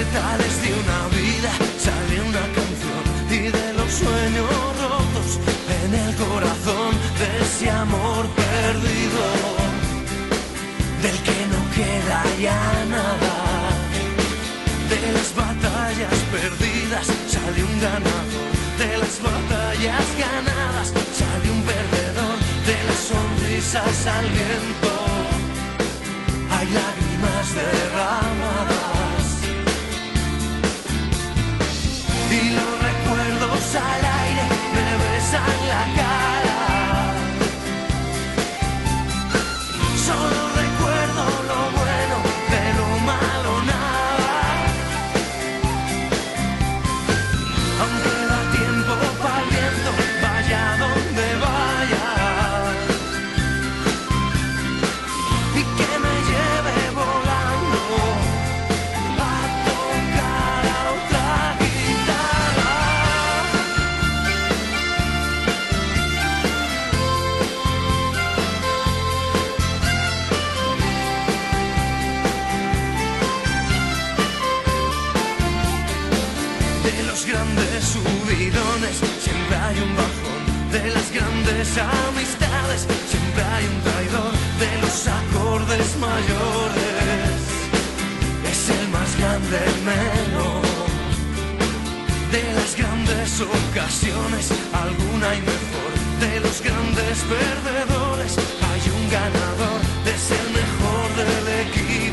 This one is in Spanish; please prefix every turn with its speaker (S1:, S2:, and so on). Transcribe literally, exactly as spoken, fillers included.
S1: despertares de una vida sale una canción, y de los sueños rotos en el corazón de ese amor perdido, del que no queda ya nada. De las batallas perdidas sale un ganador, de las batallas ganadas sale un perdedor, de las sonrisas al viento hay lágrimas derramadas, y los recuerdos al aire me besan la cara. Solo recuerdo lo bueno, de lo malo nada. Aunque da tiempo para el viento, vaya donde vaya, y que me lleve volando a tocar a otra guitarra. De los grandes subidones siempre hay un bajón, de las grandes amistades siempre hay un traidor, de los acordes mayores es el más grande el menor, de las grandes ocasiones alguna hay mejor, de los grandes perdedores hay un ganador, es el mejor del equipo.